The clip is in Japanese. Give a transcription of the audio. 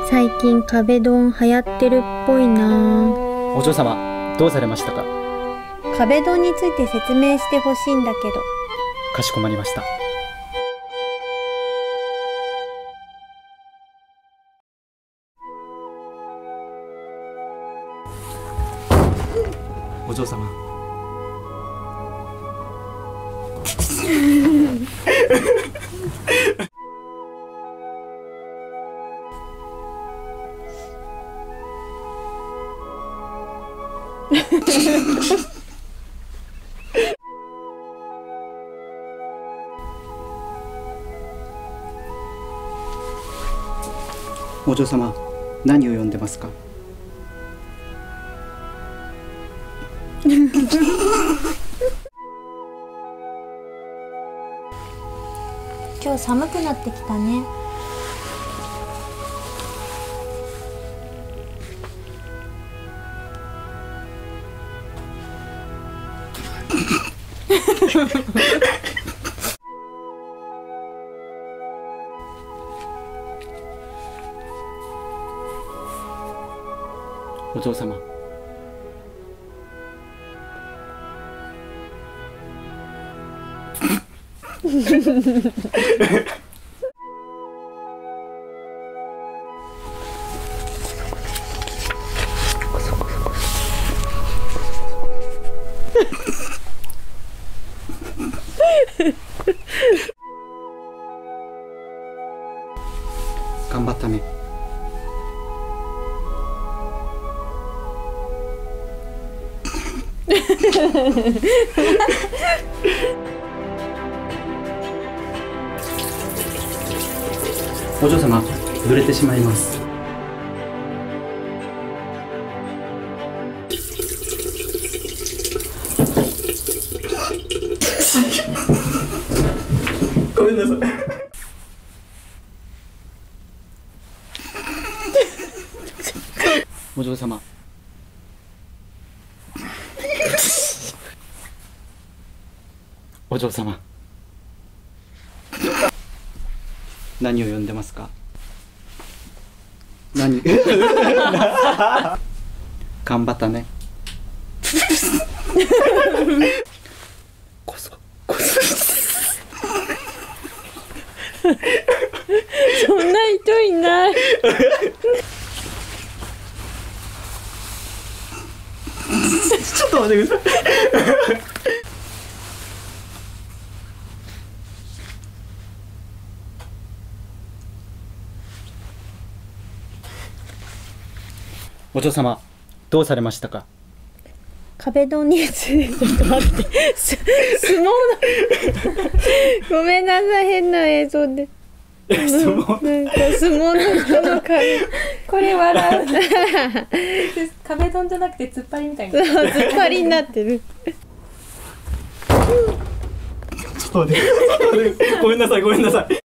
最近壁ドン流行ってるっぽいな。 お嬢様、どうされましたか？ 壁ドンについて説明してほしいんだけど。 かしこまりました。お嬢様。お嬢様、何を読んでますか？ 今日寒くなってきたね。 お嬢様。頑張ったね。お嬢様、濡れてしまいます。ごめんなさい。お嬢様。お嬢様。何を読んでますか？何？頑張ったね。こそ。 そんな人いない。 ちょっと待ってください。お嬢様、どうされましたか？ 壁ドンについて、ちょっと待って。相撲の。ごめんなさい、変な映像で。なんか相撲の人の壁。 これ笑う。壁ドンじゃなくて突っ張りみたいな。 そう、突っ張りになってる。 ちょっと待って。ごめんなさい。